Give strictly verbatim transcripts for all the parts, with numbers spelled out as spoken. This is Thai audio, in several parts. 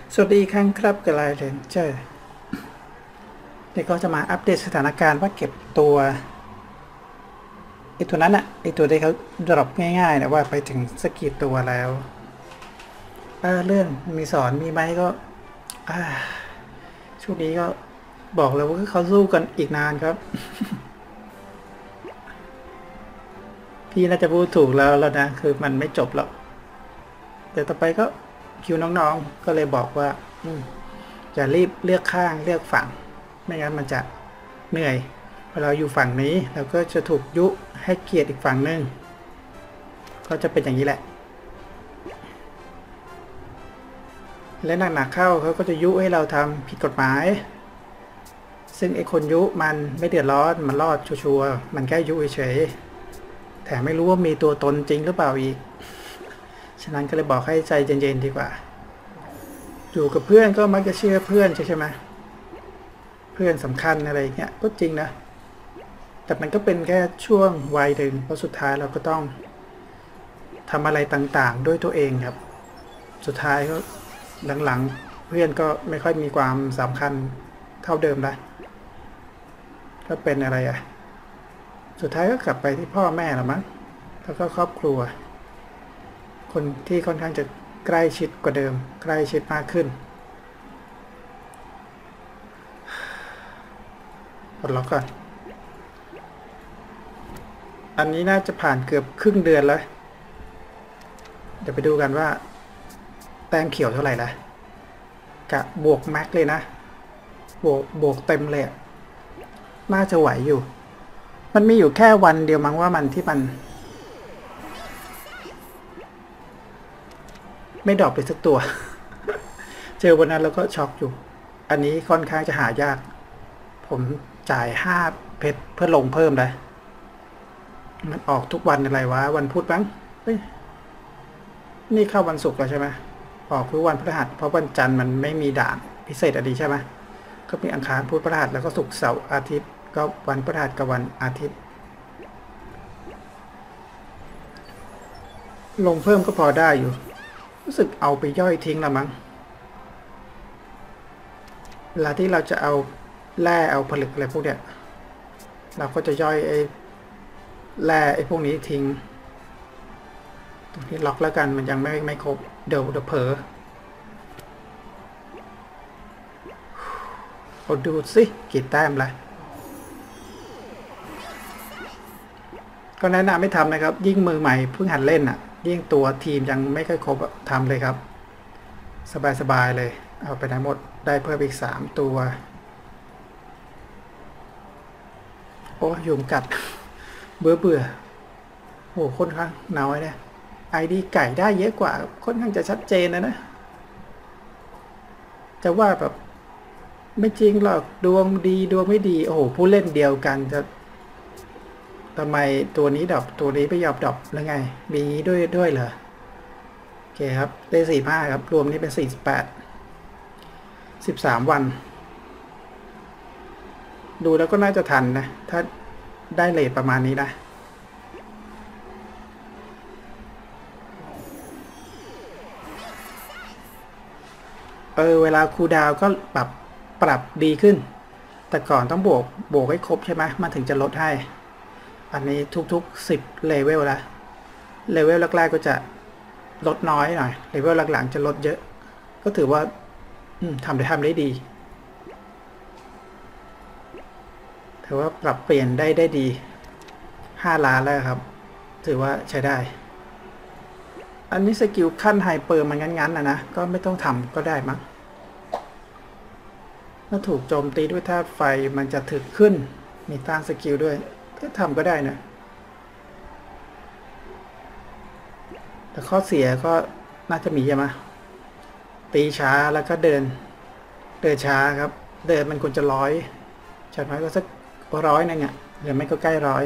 สวัสดีครั้งครับกับไลน์เรนเจอร์เดี๋ยวก็จะมาอัปเดตสถานการณ์ว่าเก็บตัวไอตัวนั้นอะไอตัวที่เขาดรอปง่ายๆนะว่าไปถึงสกกี่ตัวแล้วเรื่องมีสอนมีไหมก็ช่วงนี้ก็บอกเลยว่าเขาสู้กันอีกนานครับ พี่น่าจะพูดถูกแล้วแล้วนะคือมันไม่จบหรอกแต่ต่อไปก็คิวน้องๆก็เลยบอกว่าจะรีบเลือกข้างเลือกฝั่งไม่งั้นมันจะเหนื่อยพอเราอยู่ฝั่งนี้เราก็จะถูกยุให้เกียรติอีกฝั่งหนึ่งก็จะเป็นอย่างนี้แหละและหนักๆเข้าเขาก็จะยุให้เราทำผิดกฎหมายซึ่งไอ้คนยุมันไม่เดือดร้อนมันรอดชัวร์ๆมันแค่ยุเฉยๆแถมไม่รู้ว่ามีตัวตนจริงหรือเปล่าอีกฉะนั้นก็เลยบอกให้ใจเย็นๆดีกว่าอยู่กับเพื่อนก็มักจะเชื่อเพื่อนใช่ไหมเพื่อนสำคัญอะไรเงี้ยก็จริงนะแต่มันก็เป็นแค่ช่วงวัยหนึ่งเพราะสุดท้ายเราก็ต้องทำอะไรต่างๆด้วยตัวเองครับสุดท้ายก็หลังๆเพื่อนก็ไม่ค่อยมีความสำคัญเท่าเดิมละก็เป็นอะไรอ่ะสุดท้ายก็กลับไปที่พ่อแม่ละมั้งแล้วก็ครอบครัวคนที่ค่อนข้างจะใกล้ชิดกว่าเดิมใกล้ชิดมากขึ้นกดล็อกก่อนอันนี้น่าจะผ่านเกือบครึ่งเดือนแล้วเดี๋ยวไปดูกันว่าแต้มเขียวเท่าไหร่ละกะบวกแม็กเลยนะบวกบวกเต็มเลยน่าจะไหวอยู่มันมีอยู่แค่วันเดียวมั้งว่ามันที่มันไม่ดรอปไปสักตัว เจอวันนั้นแล้วก็ช็อกอยู่อันนี้ค่อนข้างจะหายากผมจ่ายห้าเพชรเพื่อลงเพิ่มเลยมันออกทุกวันอะไรวะวันพุธมั้งเฮ้ยนี่เข้าวันศุกร์แล้วใช่ไหมออกคือวันพฤหัสเพราะวันจันทร์มันไม่มีด่านพิเศษอะไรใช่ไหมก็มีอังคารพุธพฤหัสแล้วก็ศุกร์เสาร์อาทิตย์ก็วันพฤหัสกับวันอาทิตย์ลงเพิ่มก็พอได้อยู่รู้สึกเอาไปย่อยทิ้งละมั้งเวลาที่เราจะเอาแร่เอาผลึกอะไรพวกเนี้ยเราก็จะย่อยไอ้แร่ไอ้พวกนี้ทิ้งตรงนี้ล็อกแล้วกันมันยังไม่ไม่ครบเดี๋ยวเดี๋ยวเผลอเอาดูสิกี่แต้มละก็แนะนำไม่ทำนะครับยิ่งมือใหม่เพิ่งหัดเล่นอ่ะยิ่งตัวทีมยังไม่ค่อยครบทำเลยครับสบายๆเลยเอาไปทั้งหมดได้เพิ่มอีกสามตัวโอ้ยุงกัดเบื่อเบื่อโอ้ค่อนข้างน้อยเนี่ยไอดีไก่ได้เยอะกว่าค่อนข้างจะชัดเจนนะนะจะว่าแบบไม่จริงหรอกดวงดีดวงไม่ดีโอ้โหผู้เล่นเดียวกันจะทำไมตัวนี้ดับตัวนี้ไม่ยอมดับหรือไงมีด้วยด้วยเหรอโอเคครับได้สี่ห้าครับรวมนี้เป็นสี่สิบแปดสิบสามวันดูแล้วก็น่าจะทันนะถ้าได้เลทประมาณนี้นะเออเวลาคูลดาวน์ก็ปรับปรับดีขึ้นแต่ก่อนต้องบวกบวกให้ครบใช่ไหมมันถึงจะลดให้อันนี้ทุกๆสิบเลเวลละเลเวลแรกๆก็จะลดน้อยหน่อยเลเวลหลังๆจะลดเยอะก็ถือว่าทำได้ทำได้ดีถือว่าปรับเปลี่ยนได้ได้ดีห้าล้านแล้วครับถือว่าใช้ได้อันนี้สกิลขั้นไฮเปอร์มันงั้นๆนะนะก็ไม่ต้องทำก็ได้มั้งถ้าถูกโจมตีด้วยธาตุไฟมันจะถึกขึ้นมีต้านสกิลด้วยก็ทำก็ได้นะแต่ข้อเสียก็น่าจะมีใช่ไหมตีช้าแล้วก็เดินเดินช้าครับเดินมันควรจะร้อยจากน้อยก็สักร้อยนึงอ่ะหรือไม่ก็ใกล้ร้อย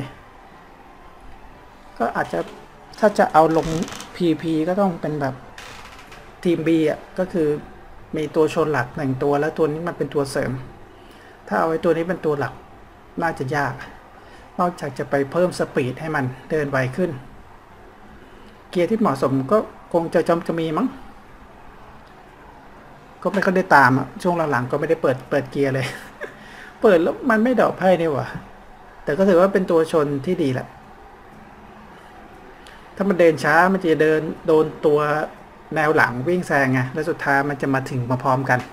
ก็อาจจะถ้าจะเอาลง พี พี ก็ต้องเป็นแบบทีม B อ่ะก็คือมีตัวชนหลักหนึ่งตัวแล้วตัวนี้มันเป็นตัวเสริมถ้าเอาไว้ตัวนี้เป็นตัวหลักน่าจะยากนอกจากจะไปเพิ่มสปีดให้มันเดินไวขึ้นเกียร์ที่เหมาะสมก็คงจะจำจะมีมั้งก็ไม่ค่อยได้ตามอ่ะช่วงหลังๆก็ไม่ได้เปิดเปิดเกียร์เลย เปิดแล้วมันไม่ดรอปให้นี่หว่าแต่ก็ถือว่าเป็นตัวชนที่ดีแหละถ้ามันเดินช้ามันจะเดินโดนตัวแนวหลังวิ่งแซงไงแล้วสุดท้ายมันจะมาถึงมาพร้อมกัน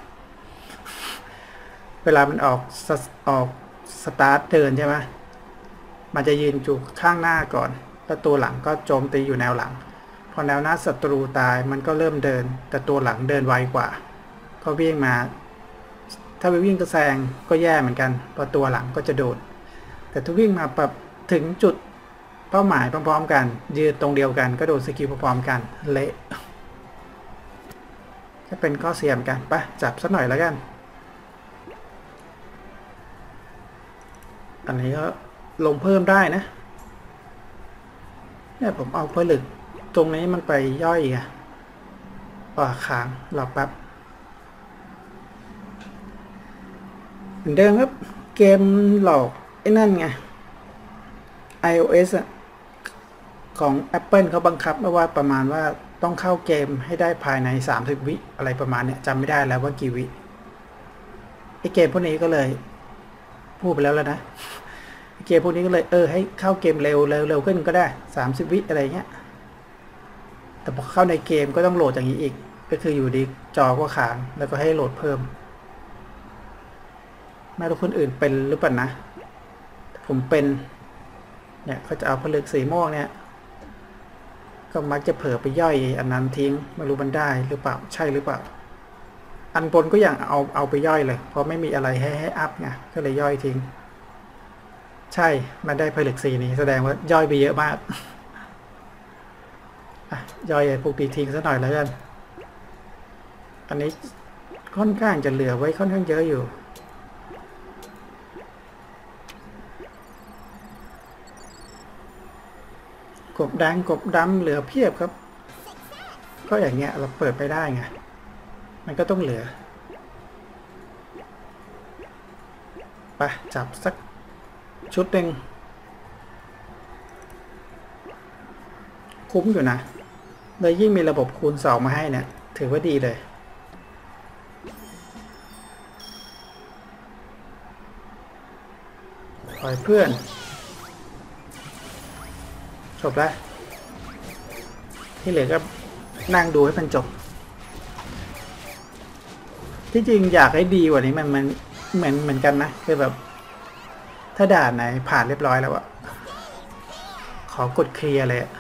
เวลามันออกออกสตาร์ทเดินใช่ไหมมันจะยืนอยู่ข้างหน้าก่อนแล้วตัวหลังก็โจมตีอยู่แนวหลังพอแนวหน้าศัตรูตายมันก็เริ่มเดินแต่ตัวหลังเดินไวกว่าก็วิ่งมาถ้าไปวิ่งก็แซงก็แย่เหมือนกันพอตัวหลังก็จะโดดแต่ถ้าวิ่งมาแบบถึงจุดเป้าหมายพร้อมๆกันยืนตรงเดียวกันก็โดนสกิลพร้อมๆกันเละก็เป็นข้อเสียเหมือนกันไปจับสักหน่อยแล้วกันอันนี้ก็ลงเพิ่มได้นะเนี่ยผมเอาผลึกตรงนี้มันไปย่อยไงป่าค้างหลอกแป๊บเหมือนเดิมครับเกมหลอกไอ้นั่นไง iOS อะของ Apple เขาบังคับมาว่าประมาณว่าต้องเข้าเกมให้ได้ภายในสามสิบวิอะไรประมาณเนี้ยจำไม่ได้แล้วว่ากี่วิไอ้เกมพวกนี้ก็เลยพูดไปแล้วแล้วนะเกมพวกนี้ก็เลยเออให้เข้าเกมเร็วเร็วเร็วขึ้นก็ได้สามสิบวิอะไรเงี้ยแต่พอเข้าในเกมก็ต้องโหลดอย่างนี้อีกก็คืออยู่ดีจอก็ค้างแล้วก็ให้โหลดเพิ่มไม่รู้คนอื่นเป็นหรือเปล่านะผมเป็นเนี่ยเขาจะเอาผลึกสีม่วงเนี่ยก็มักจะเผลอไปย่อยอันนั้นทิ้งไม่รู้มันได้หรือเปล่าใช่หรือเปล่าอันบนก็อย่างเอาเอาไปย่อยเลยเพราะไม่มีอะไรให้ให้อัพไงก็เลยย่อยทิ้งใช่มันได้ผลึกสีนี้แสดงว่าย่อยไปเยอะมากย่อยพวกตีทิ้งซะหน่อยแล้วกันอันนี้ค่อนข้างจะเหลือไว้ค่อนข้างเยอะอยู่กบแดงกบดำเหลือเพียบครับก็อย่างเงี้ยเราเปิดไปได้ไงมันก็ต้องเหลือไปจับสักชุดหนึ่งคุ้มอยู่นะเลยยิ่งมีระบบคูณสองมาให้เนี่ยถือว่าดีเลยปล่อยเพื่อนจบแล้วที่เหลือก็นั่งดูให้มันจบที่จริงอยากให้ดีกว่านี้มันมันเหมือนเหมือนกันนะคือแบบถ้าด่านไหนผ่านเรียบร้อยแล้วอะขอกดเคลียร์เลยอะ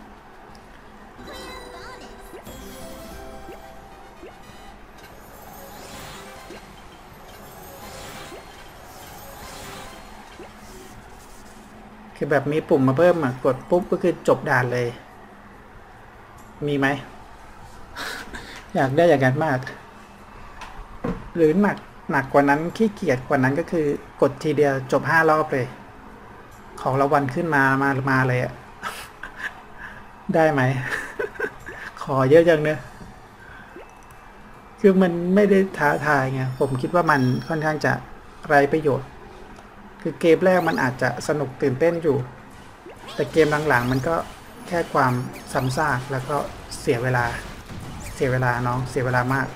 คือแบบมีปุ่มมาเพิ่มอะกดปุ๊บก็คือจบด่านเลยมีไหม อยากได้อย่างนั้นมากหรือหนักหนักกว่านั้นขี้เกียจกว่านั้นก็คือกดทีเดียวจบห้ารอบเลยของรางวัลขึ้นมามามาเลยอะ ได้ไหม ขอเยอะจังเนอะคือมันไม่ได้ท้าทายไงผมคิดว่ามันค่อนข้างจะไร้ประโยชน์คือเกมแรกมันอาจจะสนุกตื่นเต้นอยู่แต่เกมหลังๆมันก็แค่ความซ้ำซากแล้วก็เสียเวลาเสียเวลาน้องเสียเวลามาก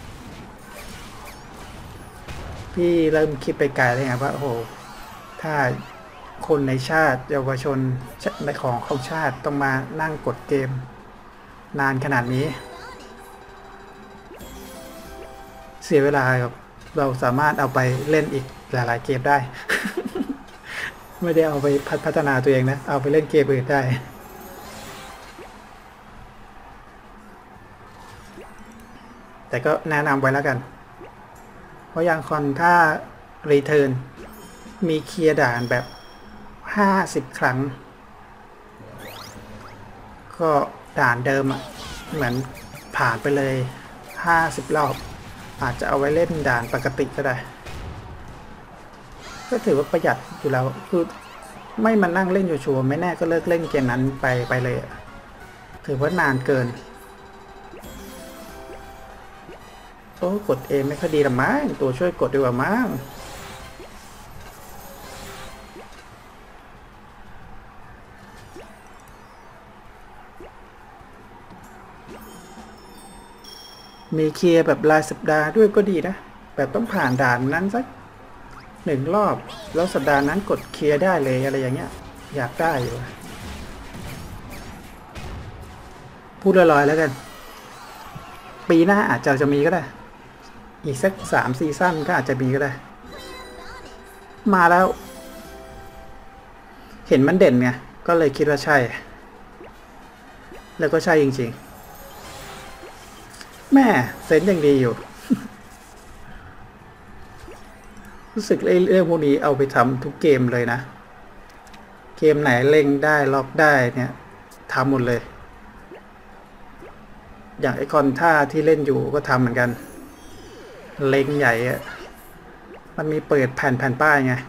พี่เริ่มคิดไปไกลเลยไงว่าโอ้โหถ้าคนในชาติเยาวชนในของของชาติต้องมานั่งกดเกมนานขนาดนี้เสียเวลาครับเราสามารถเอาไปเล่นอีกหลายๆเกมได้ ไม่ได้เอาไปพัฒนาตัวเองนะเอาไปเล่นเกมอื่นได้แต่ก็แนะนำไว้แล้วกันเพราะอย่างคอนถ้ารีเทิร์นมีเคลียร์ด่านแบบห้าสิบครั้งก็ด่านเดิมอ่ะเหมือนผ่านไปเลยห้าสิบรอบอาจจะเอาไว้เล่นด่านปกติก็ได้ก็ถือว่าประหยัดอยู่แล้วคือไม่มานั่งเล่นชัวร์ไม่แน่ก็เลิกเล่นเกมนั้นไปไปเลยถือว่านานเกินโอ้กดเองไม่ค่อยดีหรอมั้งตัวช่วยกดดีกว่ามั้งมีเคลียร์แบบรายสัปดาห์ด้วยก็ดีนะแบบต้องผ่านด่านนั้นสักหนึ่งรอบแล้วสัปดาห์นั้นกดเคลียร์ได้เลยอะไรอย่างเงี้ยอยากได้อยู่พูดลอยๆแล้วกันปีหน้าอาจจะจะมีก็ได้อีกสักสามซีซั่นก็อาจจะมีก็ได้มาแล้วเห็นมันเด่นไงก็เลยคิดว่าใช่แล้วก็ใช่จริงๆแม่เซนส์ยังดีอยู่ รู้สึกเรื่องพวกนี้เอาไปทำทุกเกมเลยนะเกมไหนเล็งได้ล็อกได้เนี่ยทำหมดเลยอย่างไอคอนท่าที่เล่นอยู่ก็ทำเหมือนกันเล็งใหญ่อะมันมีเปิดแผ่นแผ่นป้ายไง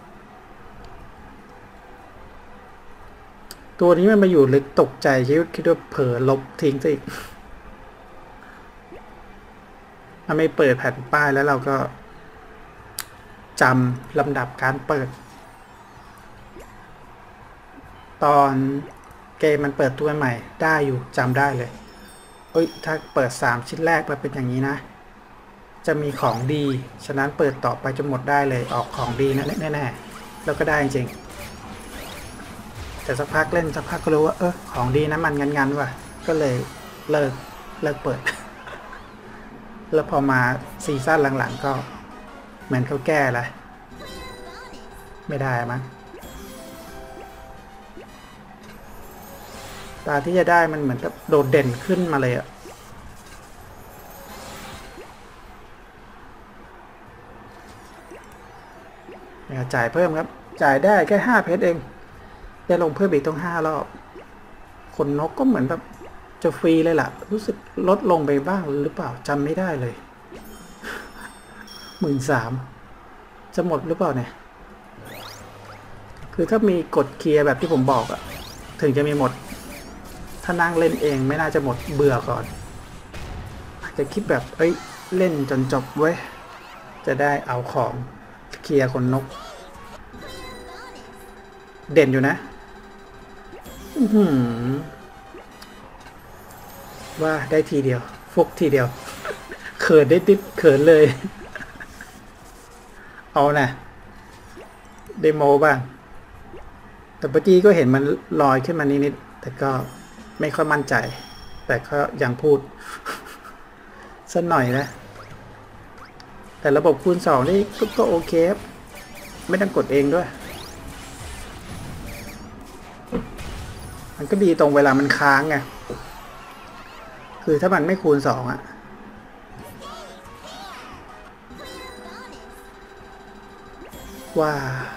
ตัวนี้มันมาอยู่ลึกตกใจคิดคิดว่าเผลอลบทิ้งซะอีกมันไม่เปิดแผ่นป้ายแล้วเราก็จำลำดับการเปิดตอนเกมมันเปิดตัวใหม่ได้อยู่จำได้เลยเอ้ยถ้าเปิดสามชิ้นแรกมาเป็นอย่างนี้นะจะมีของดีฉะนั้นเปิดต่อไปจนหมดได้เลยออกของดีนะแน่ๆแล้วก็ได้จริงแต่สักพักเล่นสักพักก็รู้ว่าเออของดีนะมันงันๆว่ะก็เลยเลิกเลิกเปิด แล้วพอมาซีซั่นหลังๆก็เหมือนเขาแก้ละไม่ได้มั้งตาที่จะได้มันเหมือนกับโดดเด่นขึ้นมาเลยอะจ่ายเพิ่มครับจ่ายได้แค่ห้าเพชรเองได้ลงเพิ่มอีกต้องห้ารอบคนนกก็เหมือนแบบจะฟรีเลยล่ะรู้สึกลดลงไปบ้างหรือเปล่าจำไม่ได้เลยหมื่นสามจะหมดหรือเปล่าเนี่ยคือถ้ามีกดเคลียร์แบบที่ผมบอกอะถึงจะมีหมดถ้านั่งเล่นเองไม่น่าจะหมดเบื่อก่อนอาจจะคิดแบบเอ้ยเล่นจนจบเว้ยจะได้เอาของเคลียร์คนนกเด่นอยู่นะอื้อหือว่าได้ทีเดียวฟุกทีเดียวเขินได้ติดเขินเลยเอานะเดโมบ้างแต่เมื่อกี้ก็เห็นมันลอยขึ้นมานิดๆแต่ก็ไม่ค่อยมั่นใจแต่ก็ยังพูดสักหน่อยนะแต่ระบบคูณสองนี่ก็ก็โอเคไม่ต้องกดเองด้วยมันก็ดีตรงเวลามันค้างไงคือถ้ามันไม่คูณสองอะว่า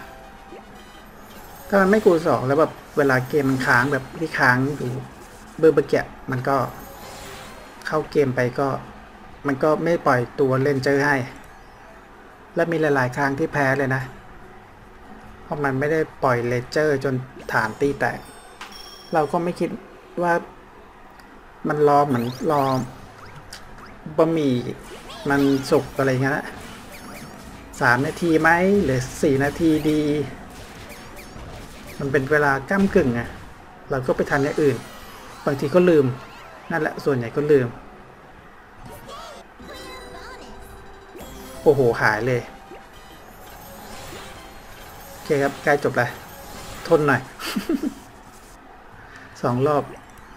ถ้ามันไม่คูณสองแล้วแบบเวลาเกมมันค้างแบบที่ค้างอยู่เบอร์เบอร์แกะมันก็เข้าเกมไปก็มันก็ไม่ปล่อยตัวเล่นเจอให้และมีหลายๆครั้งที่แพ้เลยนะเพราะมันไม่ได้ปล่อยเลเจอร์จนฐานตีแตกเราก็ไม่คิดว่ามันรอเหมือนรอบะหมี่มันสุกอะไรเงี้ยนะสามนาทีไหมหรือสี่นาทีดีมันเป็นเวลาก้ำกึ่งไงเราก็ไปทำอย่างอื่นบางทีก็ลืมนั่นแหละส่วนใหญ่ก็ลืมโอ้โหหายเลยโอเคครับใกล้จบแล้วทนหน่อย สองรอบ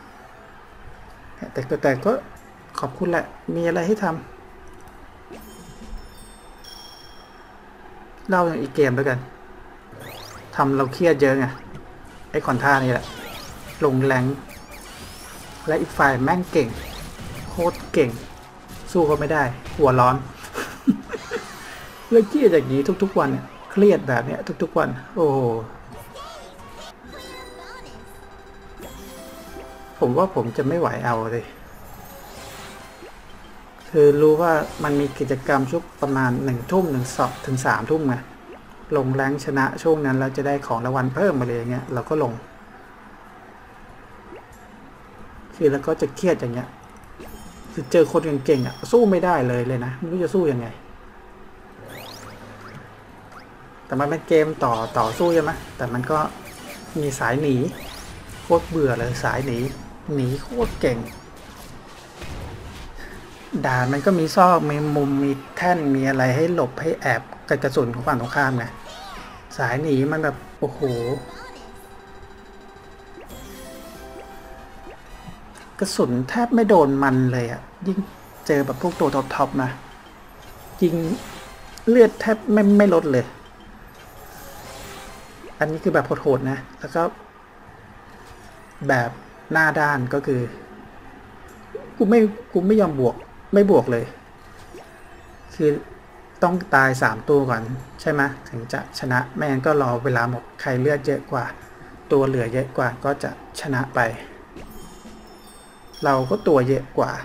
แต่ก็แต่ก็ขอบคุณแหละมีอะไรให้ทำเล่าอย่างอีกเกมแล้วกันทำเราเครียดเยอะไงไอ้คอนท่านี่แหละลงแรงและอีกฝ่ายแม่งเก่งโคตรเก่งสู้เขาไม่ได้หัวร้อน เรื่องเครียดอย่างนี้ทุกๆวันเนี่ยเครียดแบบเนี้ยทุกๆวันโอ้โหผมว่าผมจะไม่ไหวเอาเลยคือรู้ว่ามันมีกิจกรรมช่วงประมาณหนึ่งทุ่มหนึ่งสองถึงสามทุ่มไงลงแรงชนะช่วงนั้นเราจะได้ของรางวัลเพิ่มมาเลยอย่างเงี้ยเราก็ลงคือแล้วก็จะเครียดอย่างเงี้ยคือเจอคนเก่งๆอ่ะสู้ไม่ได้เลยเลยนะไม่รู้จะสู้ยังไงแต่มันเป็นเกมต่อต่อสู้ใช่ไหมแต่มันก็มีสายหนีโคตรเบื่อเลยสายหนีหนีโคตรเก่งด่านมันก็มีซอกมีมุมมีแท่นมีอะไรให้หลบให้แอบกระสุนของฝั่งตรงข้ามไงสายหนีมันแบบโอ้โหกระสุนแทบไม่โดนมันเลยอ่ะยิ่งเจอแบบพวกตัวท็อปๆนะยิงเลือดแทบไม่ไม่ลดเลยอันนี้คือแบบโหดๆนะแล้วก็แบบหน้าด้านก็คือกูไม่กูไม่ยอมบวกไม่บวกเลยคือต้องตายสามตัวก่อนใช่ไหมถึงจะชนะไม่งั้นก็รอเวลาหมดใครเลือดเยอะกว่าตัวเหลือเยอะกว่าก็จะชนะไปเราก็ตัวเยอะกว่า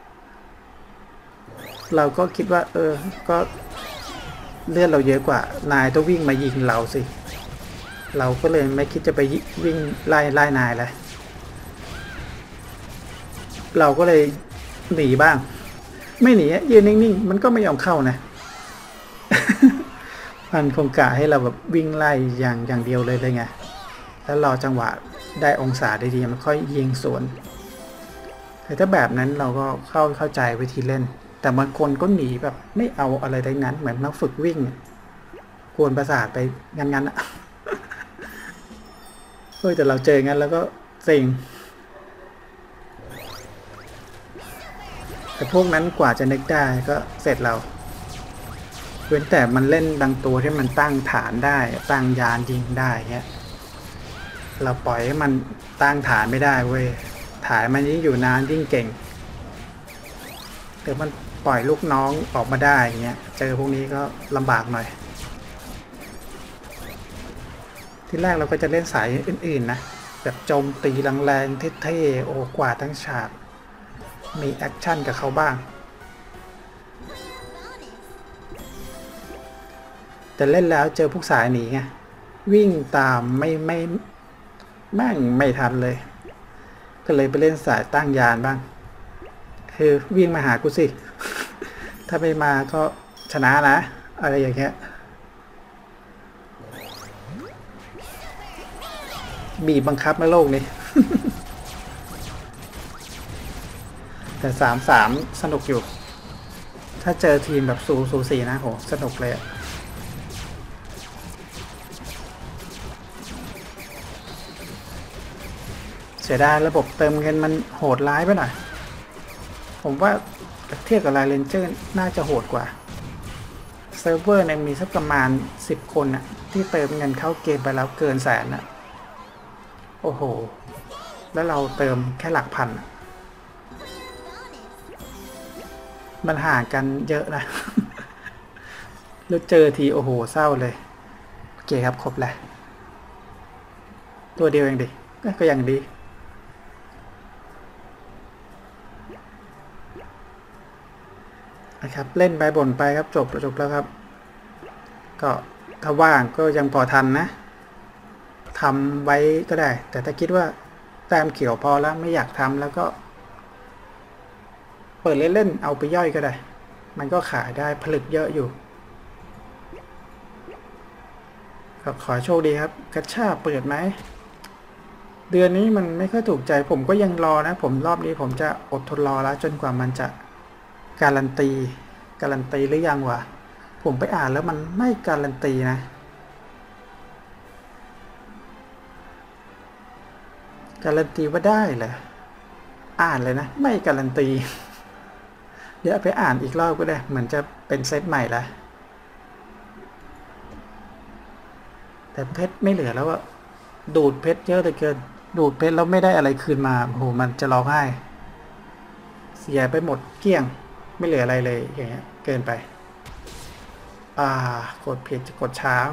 เราก็คิดว่าเออก็เลือดเราเยอะกว่านายต้องวิ่งมายิงเราสิเราก็เลยไม่คิดจะไปวิ่งไล่ไล่นายเลยเราก็เลยหนีบ้างไม่หนียืนนิ่งๆมันก็ไม่ยอมเข้านะ มันคงกะให้เราแบบวิ่งไล่อย่างอย่างเดียวเลยเลยไงแล้วรอจังหวะได้องศาดีๆมันค่อยยิงสวนแต่ถ้าแบบนั้นเราก็เข้าเข้าใจวิธีเล่นแต่บางคนก็หนีแบบไม่เอาอะไรทั้งนั้นเหมือนนักฝึกวิ่งกวนประสาทไปงั้นๆอ่ะ เฮ้ยแต่เราเจองั้นแล้วก็เซ็งแต่พวกนั้นกว่าจะนึกได้ก็เสร็จเราเว้นแต่มันเล่นบางตัวที่มันตั้งฐานได้ตั้งยานยิงได้เงี้ยเราปล่อยให้มันตั้งฐานไม่ได้เว้ยฐานมันยิ่งอยู่นานยิ่งเก่งแต่มันปล่อยลูกน้องออกมาได้เงี้ยเจอพวกนี้ก็ลำบากหน่อยที่แรกเราก็จะเล่นสายอื่นๆนะแบบโจมตีแรงๆเท่ๆโอ้กว่าทั้งฉากมีแอคชั่นกับเขาบ้างแต่เล่นแล้วเจอพวกสายหนีไงวิ่งตามไม่ไม่แม่งไม่ทันเลยก็เลยไปเล่นสายตั้งยานบ้างคือวิ่งมาหากูสิ ถ้าไม่มาก็ชนะนะอะไรอย่างเงี้ยบีบบังคับในโลกนี้ แต่สามสามสนุกอยู่ถ้าเจอทีมแบบสูสูสีนะโหสนุกเลยเสียดายระบบเติมเงินมันโหดร้ายไปหน่อยผมว่าเทียบกับไลน์เรนเจอร์น่าจะโหดกว่าเซิร์ฟเวอร์เนี่ยมีสักประมาณสิบคนน่ะที่เติมเงินเข้าเกมไปแล้วเกินแสนน่ะโอ้โหแล้วเราเติมแค่หลักพันมันห่างกันเยอะนะ แล้วเจอทีโอ้โหเศร้าเลยโอเคครับครบแล้วตัวเดียวเองดิก็ยังดีนะครับเล่นไปบ่นไปครับจบจบแล้วครับก็ถ้าว่างก็ยังพอทันนะทำไว้ก็ได้แต่ถ้าคิดว่าแต้มเขียวพอแล้วไม่อยากทำแล้วก็เปิดเล่นๆเอาไปย่อยก็ได้มันก็ขายได้ผลึกเยอะอยู่ก็ขอโชคดีครับกัชชาเปิดไหมเดือนนี้มันไม่ค่อยถูกใจผมก็ยังรอนะผมรอบนี้ผมจะอดทนรอแล้วจนกว่ามันจะการันตีการันตีหรือยังวะผมไปอ่านแล้วมันไม่การันตีนะการันตีว่าได้เหรออ่านเลยนะไม่การันตีเดี๋ยวไปอ่านอีกรอบก็ได้เหมือนจะเป็นเซตใหม่ละแต่เพชรไม่เหลือแล้วอะดูดเพชรเยอะเหลือเกินดูดเพชรแล้วไม่ได้อะไรคืนมาโอ้โหมันจะร้องไห้เสียไปหมดเกลี้ยงไม่เหลืออะไรเลยอย่างเงี้ยเกินไปอ่ากดผิดจะกดช้าง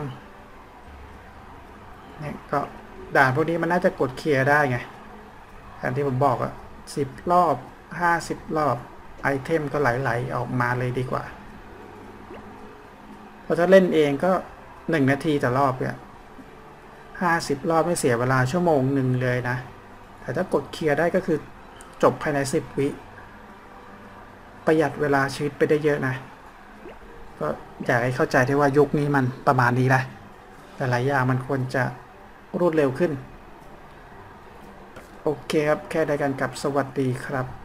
เนี่ยก็ด่านพวกนี้มันน่าจะกดเคลียร์ได้ไงอย่างที่ผมบอกอะสิบรอบห้าสิบรอบไอเทมก็ไหลๆออกมาเลยดีกว่าเพราะถ้าเล่นเองก็หนึ่งนาทีต่อรอบเนี่ยห้าสิบรอบไม่เสียเวลาชั่วโมงหนึ่งเลยนะแต่ถ้ากดเคลียร์ได้ก็คือจบภายในสิบวิประหยัดเวลาชีวิตไปได้เยอะนะก็อยากให้เข้าใจได้ว่ายุคนี้มันประมาณนี้แหละแต่หลายอย่างมันควรจะรวดเร็วขึ้นโอเคครับแค่ได้กันกับสวัสดีครับ